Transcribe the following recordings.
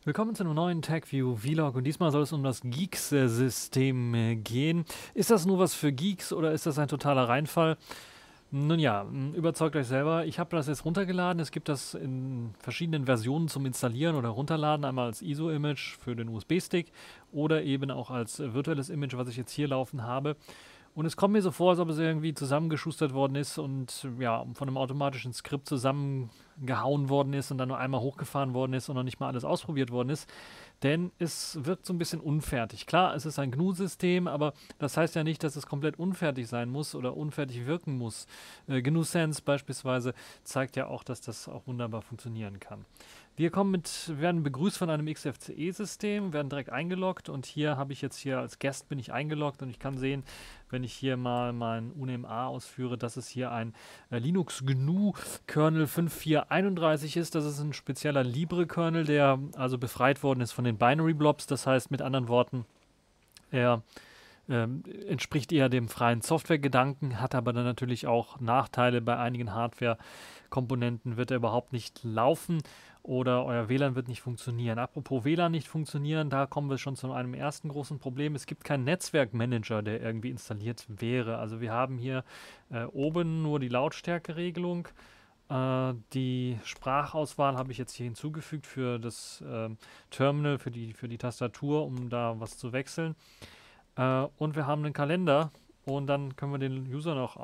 Willkommen zu einem neuen TechView Vlog und diesmal soll es um das Geeks-System gehen. Ist das nur was für Geeks oder ist das ein totaler Reinfall? Nun ja, überzeugt euch selber. Ich habe das jetzt runtergeladen. Es gibt das in verschiedenen Versionen zum Installieren oder Runterladen. Einmal als ISO-Image für den USB-Stick oder eben auch als virtuelles Image, was ich jetzt hier laufen habe. Und es kommt mir so vor, als ob es irgendwie zusammengeschustert worden ist und ja, von einem automatischen Skript zusammengehauen worden ist und dann nur einmal hochgefahren worden ist und noch nicht mal alles ausprobiert worden ist. Denn es wirkt so ein bisschen unfertig. Klar, es ist ein GNU-System, aber das heißt ja nicht, dass es komplett unfertig sein muss oder unfertig wirken muss. GNU Sense beispielsweise zeigt ja auch, dass das auch wunderbar funktionieren kann. Wir werden begrüßt von einem XFCE-System, werden direkt eingeloggt und hier habe ich jetzt hier als Guest bin ich eingeloggt und ich kann sehen, wenn ich hier mal mein UNMA ausführe, dass es hier ein Linux GNU Kernel 5431 ist. Das ist ein spezieller Libre-Kernel, der also befreit worden ist von den Binary Blobs. Das heißt mit anderen Worten, er entspricht eher dem freien Software-Gedanken, hat aber dann natürlich auch Nachteile. Bei einigen Hardware-Komponenten wird er überhaupt nicht laufen oder euer WLAN wird nicht funktionieren. Apropos WLAN nicht funktionieren, da kommen wir schon zu einem ersten großen Problem. Es gibt keinen Netzwerkmanager, der irgendwie installiert wäre. Also wir haben hier oben nur die Lautstärkeregelung. Die Sprachauswahl habe ich jetzt hier hinzugefügt für das Terminal, für die Tastatur, um da was zu wechseln. Und wir haben einen Kalender und dann können wir den User noch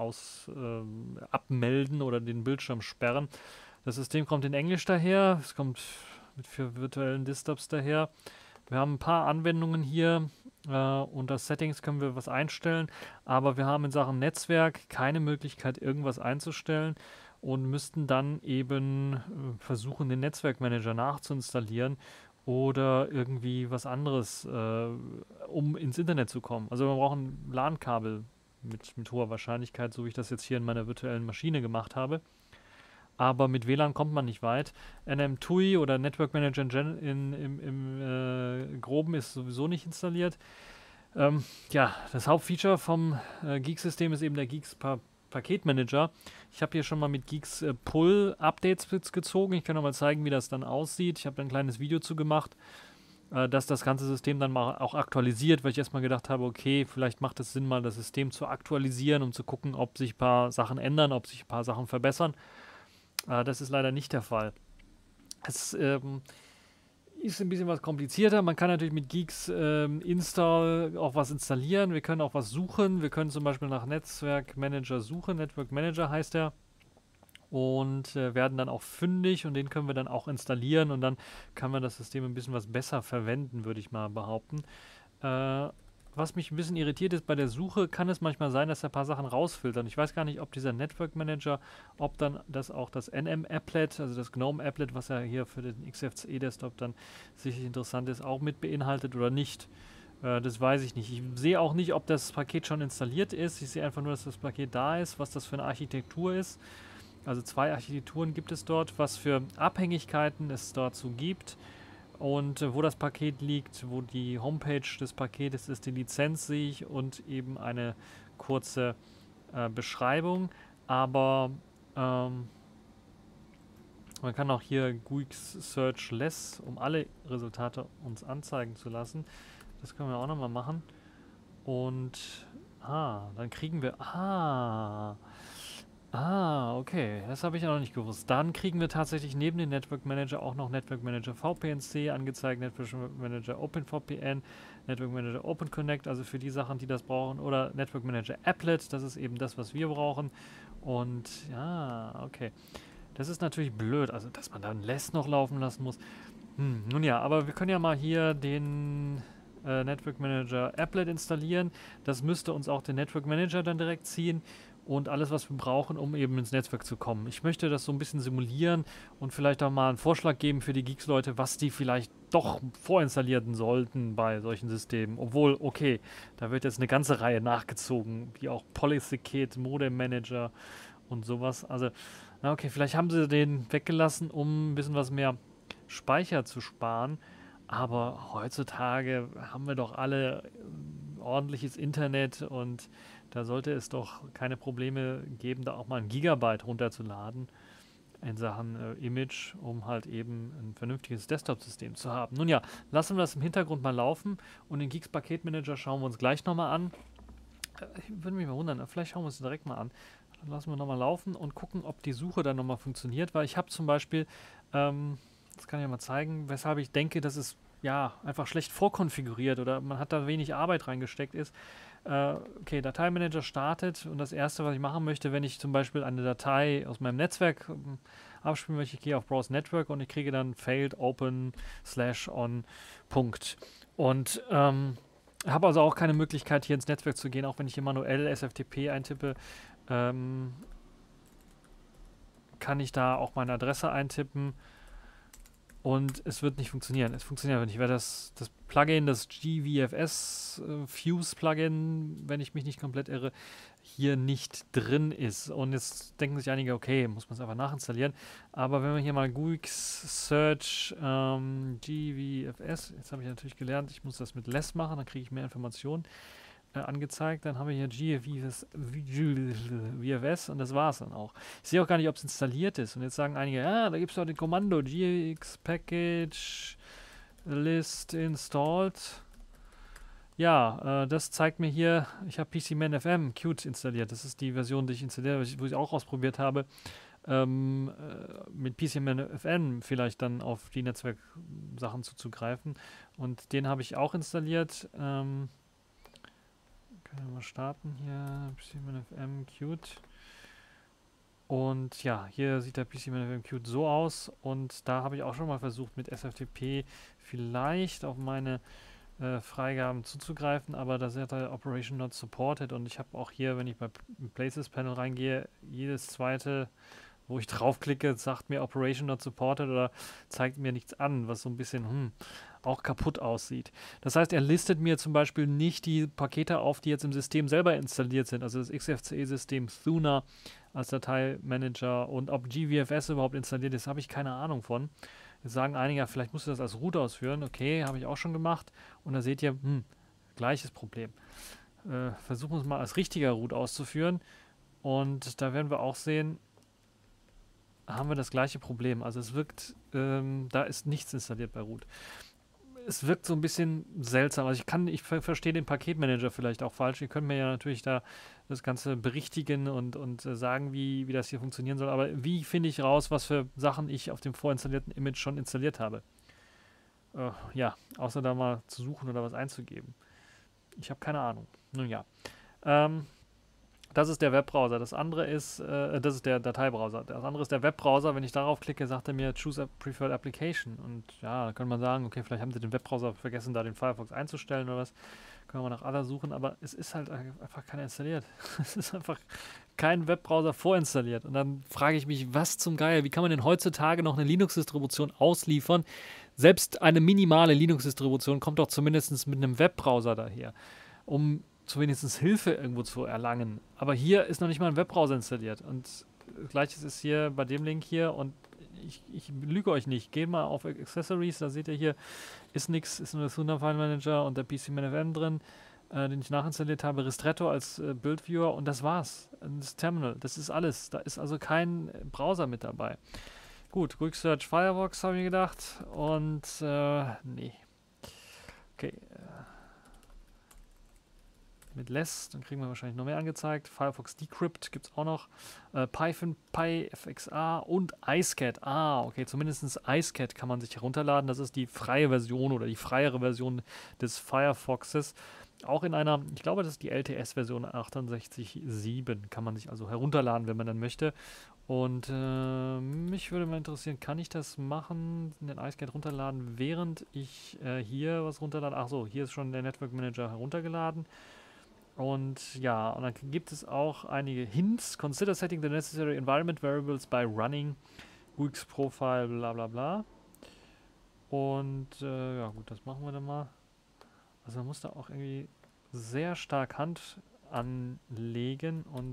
abmelden oder den Bildschirm sperren. Das System kommt in Englisch daher, es kommt für virtuellen Desktops daher. Wir haben ein paar Anwendungen hier. Unter Settings können wir was einstellen, aber wir haben in Sachen Netzwerk keine Möglichkeit, irgendwas einzustellen und müssten dann eben versuchen, den Netzwerkmanager nachzuinstallieren oder irgendwie was anderes, um ins Internet zu kommen. Also wir brauchen ein LAN-Kabel mit hoher Wahrscheinlichkeit, so wie ich das jetzt hier in meiner virtuellen Maschine gemacht habe. Aber mit WLAN kommt man nicht weit. NMTUI oder Network Manager im Groben ist sowieso nicht installiert. Ja, das Hauptfeature vom Geeks-System ist eben der Paketmanager. Ich habe hier schon mal mit Geeks Pull Updates gezogen. Ich kann noch mal zeigen, wie das dann aussieht. Ich habe ein kleines Video zu gemacht, dass das ganze System dann mal auch aktualisiert, weil ich erstmal gedacht habe, okay, vielleicht macht es Sinn, mal das System zu aktualisieren, um zu gucken, ob sich ein paar Sachen ändern, ob sich ein paar Sachen verbessern. Das ist leider nicht der Fall. Es ist ein bisschen was komplizierter. Man kann natürlich mit Geeks Install auch was installieren. Wir können auch was suchen. Wir können zum Beispiel nach Netzwerkmanager suchen. Network Manager heißt er. Und werden dann auch fündig und den können wir dann auch installieren und dann kann man das System ein bisschen was besser verwenden, würde ich mal behaupten. Was mich ein bisschen irritiert ist bei der Suche, kann es manchmal sein, dass er ein paar Sachen rausfiltert. Ich weiß gar nicht, ob dieser Network Manager, ob dann das auch das NM-Applet, also das GNOME-Applet, was ja hier für den XFCE-Desktop dann sicherlich interessant ist, auch mit beinhaltet oder nicht. Das weiß ich nicht. Ich sehe auch nicht, ob das Paket schon installiert ist. Ich sehe einfach nur, dass das Paket da ist, was das für eine Architektur ist. Also 2 Architekturen gibt es dort, was für Abhängigkeiten es dazu gibt. Und wo das Paket liegt, wo die Homepage des Paketes ist, die Lizenz sehe ich und eben eine kurze Beschreibung. Aber man kann auch hier GUIX Search Less, um alle Resultate uns anzeigen zu lassen. Das können wir auch nochmal machen. Und dann kriegen wir. Okay. Das habe ich ja noch nicht gewusst. Dann kriegen wir tatsächlich neben dem Network Manager auch noch Network Manager VPNC angezeigt, Network Manager OpenVPN, Network Manager OpenConnect, also für die Sachen, die das brauchen, oder Network Manager Applet, das ist eben das, was wir brauchen. Und ja, okay. Das ist natürlich blöd, also dass man dann Less noch laufen lassen muss. Nun ja, aber wir können ja mal hier den Network Manager Applet installieren. Das müsste uns auch den Network Manager dann direkt ziehen und alles, was wir brauchen, um eben ins Netzwerk zu kommen. Ich möchte das so ein bisschen simulieren und vielleicht auch mal einen Vorschlag geben für die Geeks-Leute, was die vielleicht doch vorinstallieren sollten bei solchen Systemen. Obwohl, okay, da wird jetzt eine ganze Reihe nachgezogen, wie auch Polycicate, Modem Manager und sowas. Also, na okay, vielleicht haben sie den weggelassen, um ein bisschen was mehr Speicher zu sparen. Aber heutzutage haben wir doch alle ordentliches Internet und da sollte es doch keine Probleme geben, da auch mal ein Gigabyte runterzuladen. in Sachen Image, um halt eben ein vernünftiges Desktop-System zu haben. Nun ja, lassen wir das im Hintergrund mal laufen und den Geeks Paketmanager schauen wir uns gleich nochmal an. Ich würde mich mal wundern, vielleicht schauen wir uns direkt mal an. Dann lassen wir nochmal laufen und gucken, ob die Suche dann nochmal funktioniert, weil ich habe zum Beispiel, das kann ich ja mal zeigen, weshalb ich denke, dass es ja einfach schlecht vorkonfiguriert oder man hat da wenig Arbeit reingesteckt ist. Okay, Dateimanager startet und das erste, was ich machen möchte, wenn ich zum Beispiel eine Datei aus meinem Netzwerk abspielen möchte, ich gehe auf Browse Network und ich kriege dann failed open /on Punkt. Und habe also auch keine Möglichkeit, hier ins Netzwerk zu gehen, auch wenn ich hier manuell SFTP eintippe, kann ich da auch meine Adresse eintippen und es wird nicht funktionieren. Es funktioniert aber nicht, weil das Plugin, das GVFS Fuse Plugin, wenn ich mich nicht komplett irre, hier nicht drin ist. Und jetzt denken sich einige, okay, muss man es einfach nachinstallieren. Aber wenn wir hier mal GUIX Search GVFS, jetzt habe ich natürlich gelernt, ich muss das mit less machen, dann kriege ich mehr Informationen angezeigt. Dann haben wir hier GVFS und das war es dann auch. Ich sehe auch gar nicht, ob es installiert ist. Und jetzt sagen einige, ja, da gibt es doch den Kommando GX Package List installed. Ja, das zeigt mir hier, ich habe PCMan-FM Qt installiert. Das ist die Version, die ich installiert habe, wo ich auch ausprobiert habe, mit PCMan-FM vielleicht dann auf die Netzwerksachen zuzugreifen. Und den habe ich auch installiert. Können wir mal starten hier, PCMan-FM Qt. Und ja, hier sieht der PCMan-FM Qt so aus. Und da habe ich auch schon mal versucht, mit SFTP vielleicht auf meine Freigaben zuzugreifen, aber da ist der Operation Not Supported und ich habe auch hier, wenn ich bei Places Panel reingehe, jedes zweite, wo ich draufklicke, sagt mir Operation Not Supported oder zeigt mir nichts an, was so ein bisschen auch kaputt aussieht. Das heißt, er listet mir zum Beispiel nicht die Pakete auf, die jetzt im System selber installiert sind, also das XFCE-System Thuna als Dateimanager und ob GVFS überhaupt installiert ist, habe ich keine Ahnung von. Jetzt sagen einige, vielleicht musst du das als Root ausführen. Okay, habe ich auch schon gemacht. Und da seht ihr, gleiches Problem. Versuchen wir es mal als richtiger Root auszuführen. Und da werden wir auch sehen, haben wir das gleiche Problem. Also es wirkt, da ist nichts installiert bei Root. Es wirkt so ein bisschen seltsam. Also ich verstehe den Paketmanager vielleicht auch falsch. Ihr könnt mir ja natürlich da das Ganze berichtigen und sagen, wie das hier funktionieren soll. Aber wie finde ich raus, was für Sachen ich auf dem vorinstallierten Image schon installiert habe? Ja, außer da mal zu suchen oder was einzugeben. Ich habe keine Ahnung. Nun ja. Das ist der Webbrowser. Das andere ist, das ist der Dateibrowser. Das andere ist der Webbrowser. Wenn ich darauf klicke, sagt er mir Choose a Preferred Application. Und ja, da könnte man sagen, okay, vielleicht haben sie den Webbrowser vergessen, da den Firefox einzustellen oder was. Können wir nach aller suchen, aber es ist halt einfach keiner installiert. Es ist einfach kein Webbrowser vorinstalliert. Und dann frage ich mich, was zum Geier, wie kann man denn heutzutage noch eine Linux-Distribution ausliefern? Selbst eine minimale Linux-Distribution kommt doch zumindest mit einem Webbrowser daher, um zumindest Hilfe irgendwo zu erlangen. Aber hier ist noch nicht mal ein Webbrowser installiert. Und gleiches ist hier bei dem Link hier und ich lüge euch nicht. Geht mal auf Accessories, da seht ihr hier, ist nichts, ist nur das Thuna File Manager und der PCMan-FM drin, den ich nachinstalliert habe, Ristretto als Build-Viewer und das war's. Das Terminal, das ist alles. Da ist also kein Browser mit dabei. Gut, Quick Search Firefox habe ich gedacht und nee. Okay, mit less, dann kriegen wir wahrscheinlich noch mehr angezeigt. Firefox Decrypt gibt es auch noch. Python, PyFXA und iSCAD. Ah, okay, zumindest iSCAD kann man sich herunterladen. Das ist die freie Version oder die freiere Version des Firefoxes. Auch in einer, ich glaube, das ist die LTS-Version 68.7. Kann man sich also herunterladen, wenn man dann möchte. Und mich würde mal interessieren, kann ich das machen, den iSCAD runterladen, während ich hier was runterlade? Achso, hier ist schon der Network Manager heruntergeladen. Und ja, und dann gibt es auch einige Hints. Consider setting the necessary environment variables by running GUIX Profile, bla bla bla. Und ja gut, das machen wir dann mal. Also man muss da auch irgendwie sehr stark Hand anlegen und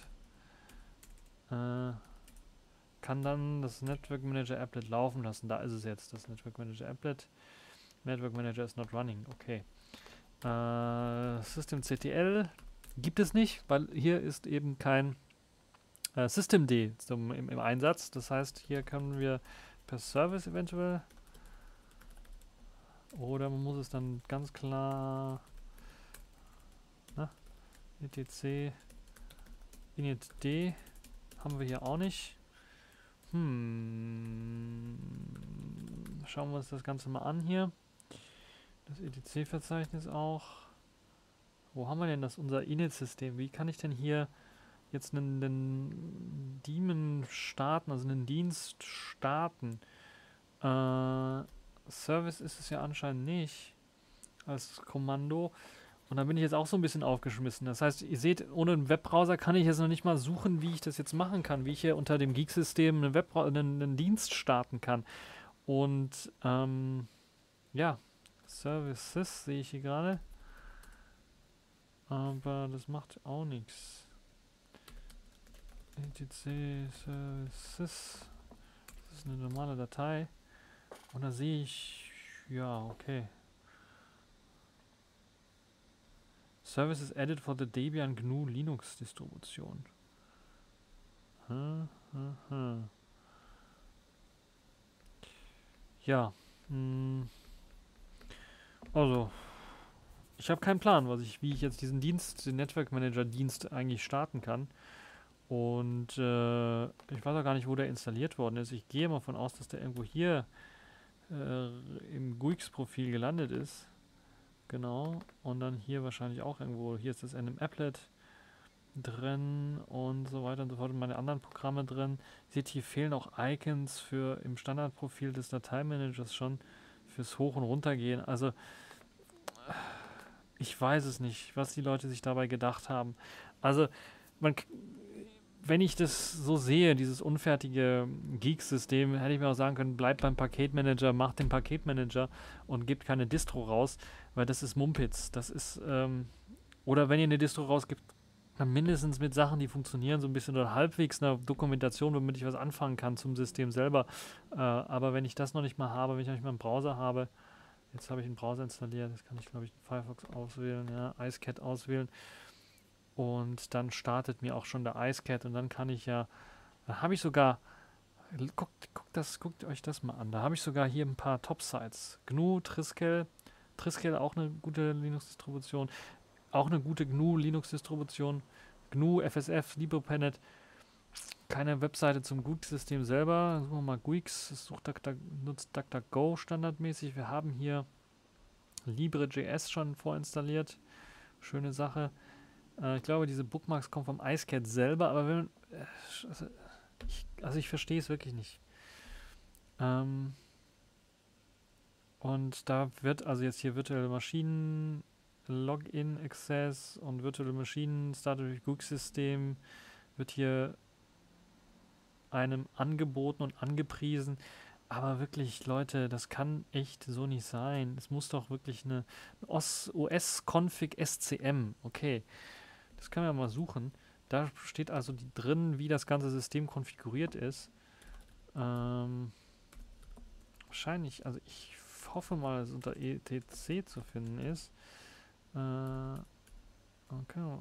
kann dann das Network Manager Applet laufen lassen. Da ist es jetzt, das Network Manager Applet. Network Manager is not running, okay. Systemctl gibt es nicht, weil hier ist eben kein Systemd im Einsatz. Das heißt, hier können wir per Service eventuell, oder man muss es dann ganz klar, etc initd haben wir hier auch nicht. Schauen wir uns das Ganze mal an hier. Das etc-Verzeichnis auch. Wo haben wir denn das, unser init-System? Wie kann ich denn hier jetzt einen Daemon starten, also einen Dienst starten? Service ist es ja anscheinend nicht als Kommando. Und da bin ich jetzt auch so ein bisschen aufgeschmissen. Das heißt, ihr seht, ohne einen Webbrowser kann ich jetzt noch nicht mal suchen, wie ich das jetzt machen kann, wie ich hier unter dem Geek-System einen Dienst starten kann. Und ja, Services sehe ich hier gerade. Aber das macht auch nichts. etc Services. Das ist eine normale Datei. Und da sehe ich, ja, okay. Services added for the Debian GNU Linux Distribution. Ja. Also, ich habe keinen Plan, wie ich jetzt diesen Dienst, den Network Manager Dienst eigentlich starten kann. Und ich weiß auch gar nicht, wo der installiert worden ist. Ich gehe mal davon aus, dass der irgendwo hier im GUIX-Profil gelandet ist. Genau. Und dann hier wahrscheinlich auch irgendwo. Hier ist das NM-Applet drin und so weiter und so fort. Und meine anderen Programme drin. Seht, hier fehlen auch Icons für im Standardprofil des Dateimanagers schon fürs Hoch- und Runtergehen. Also ich weiß es nicht, was die Leute sich dabei gedacht haben. Also wenn ich das so sehe, dieses unfertige Geek-System, hätte ich mir auch sagen können, bleibt beim Paketmanager, macht den Paketmanager und gebt keine Distro raus, weil das ist Mumpitz. Das ist, oder wenn ihr eine Distro rausgibt, dann mindestens mit Sachen, die funktionieren, so ein bisschen oder halbwegs eine Dokumentation, womit ich was anfangen kann zum System selber. Aber wenn ich das noch nicht mal habe, wenn ich noch nicht mal einen Browser habe, jetzt habe ich einen Browser installiert, jetzt kann ich, glaube ich, Firefox auswählen, ja, IceCat auswählen. Und dann startet mir auch schon der IceCat und dann kann ich ja, da habe ich sogar, guckt euch das mal an, da habe ich sogar hier ein paar Top-Sites. GNU, Triskel auch eine gute Linux-Distribution, auch eine gute GNU Linux-Distribution, GNU, FSF, LibrePanet, keine Webseite zum GUIX-System selber, suchen wir mal GUIX, das nutzt DuckDuckGo standardmäßig, wir haben hier LibreJS schon vorinstalliert, schöne Sache. Ich glaube, diese Bookmarks kommen vom IceCat selber, aber wenn ich verstehe es wirklich nicht. Und da wird also jetzt hier virtuelle Maschinen, Login Access und virtuelle Maschinen, startet durch GUIX-System, wird hier einem angeboten und angepriesen. Aber wirklich, Leute, das kann echt so nicht sein. Es muss doch wirklich eine OS-Config SCM, okay. Das können wir mal suchen. Da steht also drin, wie das ganze System konfiguriert ist. Wahrscheinlich, also ich hoffe mal, dass es unter etc zu finden ist. Okay.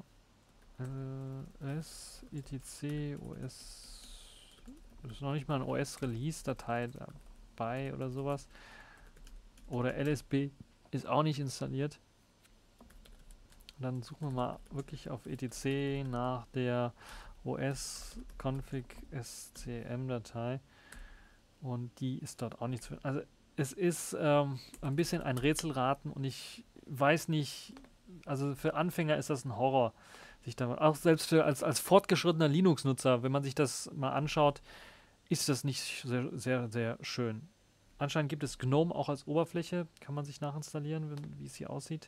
S, etc, OS. Das ist noch nicht mal eine OS-Release-Datei dabei oder sowas. Oder LSB ist auch nicht installiert. Dann suchen wir mal wirklich auf etc nach der OS-Config SCM-Datei und die ist dort auch nicht zu finden. Also es ist ein bisschen ein Rätselraten und ich weiß nicht, also für Anfänger ist das ein Horror, sich da auch selbst für als fortgeschrittener Linux-Nutzer, wenn man sich das mal anschaut, ist das nicht sehr, sehr, sehr schön. Anscheinend gibt es GNOME auch als Oberfläche, kann man sich nachinstallieren, wie es hier aussieht.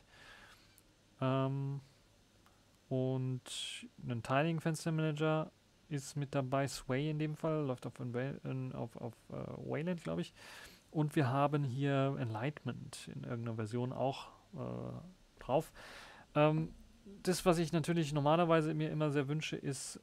Und ein Tiling Fenster Manager ist mit dabei, Sway in dem Fall, läuft auf Wayland, glaube ich. Und wir haben hier Enlightenment in irgendeiner Version auch drauf. Das, was ich natürlich normalerweise mir immer sehr wünsche, ist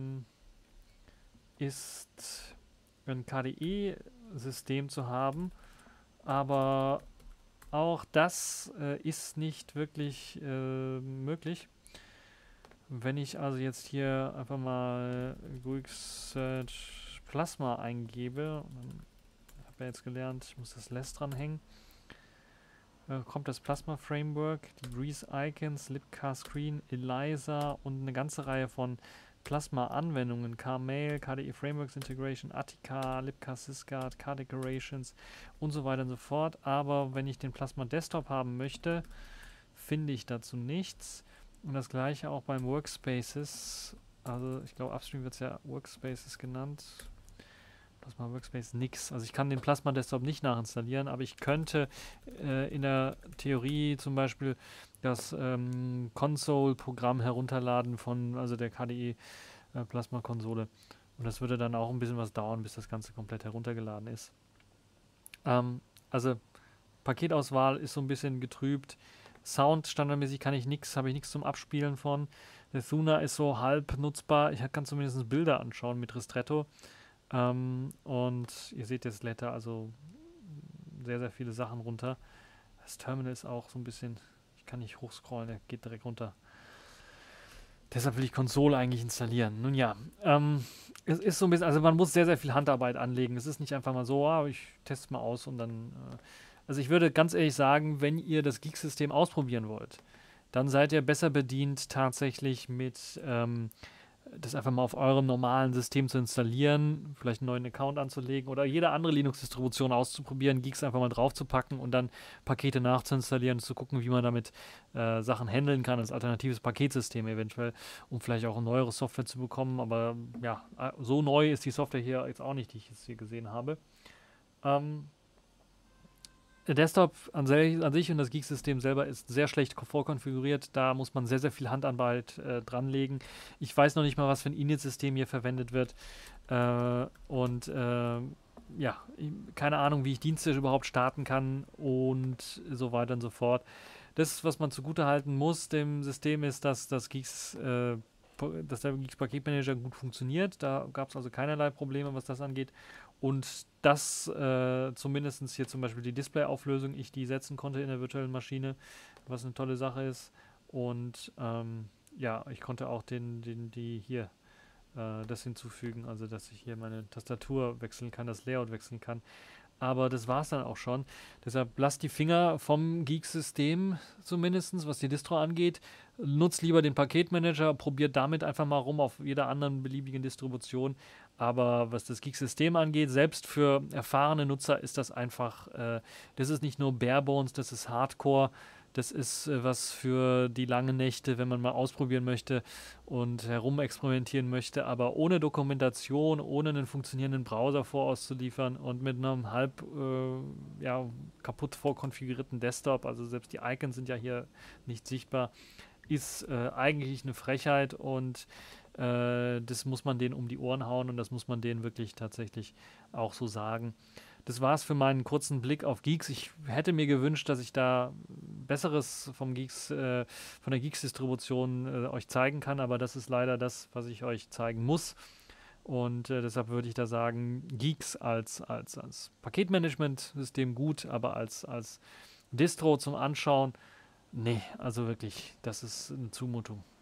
ein KDE-System zu haben, aber auch das ist nicht wirklich möglich. Wenn ich also jetzt hier einfach mal GUIX Search Plasma eingebe, ich habe ja jetzt gelernt, ich muss das Less dranhängen, kommt das Plasma Framework, die Breeze Icons, Libcar Screen, ELISA und eine ganze Reihe von Plasma-Anwendungen, KMail, KDE Frameworks Integration, Attica, Libcar Syscard, KDecorations und so weiter und so fort. Aber wenn ich den Plasma Desktop haben möchte, finde ich dazu nichts. Und das gleiche auch beim Workspaces. Also ich glaube, Upstream wird es ja Workspaces genannt. Plasma Workspace nix. Also ich kann den Plasma Desktop nicht nachinstallieren, aber ich könnte in der Theorie zum Beispiel das Console-Programm herunterladen von also der KDE Plasma-Konsole. Und das würde dann auch ein bisschen was dauern, bis das Ganze komplett heruntergeladen ist. Also Paketauswahl ist so ein bisschen getrübt. Sound standardmäßig kann ich nichts, habe ich nichts zum Abspielen von. Der Thuna ist so halb nutzbar. Ich kann zumindest Bilder anschauen mit Ristretto. Und ihr seht jetzt lädt er also sehr, sehr viele Sachen runter. Das Terminal ist auch so ein bisschen, ich kann nicht hochscrollen, der geht direkt runter. Deshalb will ich Konsole eigentlich installieren. Nun ja, es ist so ein bisschen, also man muss sehr, sehr viel Handarbeit anlegen. Es ist nicht einfach mal so, ich teste es mal aus und dann, also ich würde ganz ehrlich sagen, wenn ihr das GUIX-System ausprobieren wollt, dann seid ihr besser bedient tatsächlich mit das einfach mal auf eurem normalen System zu installieren, vielleicht einen neuen Account anzulegen oder jede andere Linux-Distribution auszuprobieren, GUIX einfach mal drauf zu packen und dann Pakete nachzuinstallieren, zu gucken, wie man damit Sachen handeln kann, als alternatives Paketsystem eventuell, um vielleicht auch eine neuere Software zu bekommen. Aber ja, so neu ist die Software hier jetzt auch nicht, die ich jetzt hier gesehen habe. Der Desktop an sich und das GUIX-System selber ist sehr schlecht vorkonfiguriert. Da muss man sehr, sehr viel Handarbeit dranlegen. Ich weiß noch nicht mal, was für ein Init-System hier verwendet wird. Ja, keine Ahnung, wie ich Dienste überhaupt starten kann und so weiter und so fort. Das, was man zugutehalten muss dem System, ist, dass der GUIX-Paketmanager gut funktioniert. Da gab es also keinerlei Probleme, was das angeht. Und dass zumindest hier zum Beispiel die Displayauflösung, ich die setzen konnte in der virtuellen Maschine, was eine tolle Sache ist. Und ja, ich konnte auch das hinzufügen, also dass ich hier meine Tastatur wechseln kann, das Layout wechseln kann. Aber das war es dann auch schon. Deshalb lasst die Finger vom GUIX-System zumindest, was die Distro angeht. Nutzt lieber den Paketmanager, probiert damit einfach mal rum auf jeder anderen beliebigen Distribution. Aber was das GUIX-System angeht, selbst für erfahrene Nutzer ist das einfach, das ist nicht nur Barebones, das ist Hardcore. Das ist was für die langen Nächte, wenn man mal ausprobieren möchte und herumexperimentieren möchte, aber ohne Dokumentation, ohne einen funktionierenden Browser vorauszuliefern und mit einem halb kaputt vorkonfigurierten Desktop, also selbst die Icons sind ja hier nicht sichtbar, ist eigentlich eine Frechheit und das muss man denen um die Ohren hauen und das muss man denen wirklich tatsächlich auch so sagen. Das war es für meinen kurzen Blick auf GUIX. Ich hätte mir gewünscht, dass ich da Besseres von der GUIX-Distribution euch zeigen kann, aber das ist leider das, was ich euch zeigen muss. Und deshalb würde ich da sagen, GUIX als Paketmanagement-System gut, aber als Distro zum Anschauen, nee, also wirklich, das ist eine Zumutung.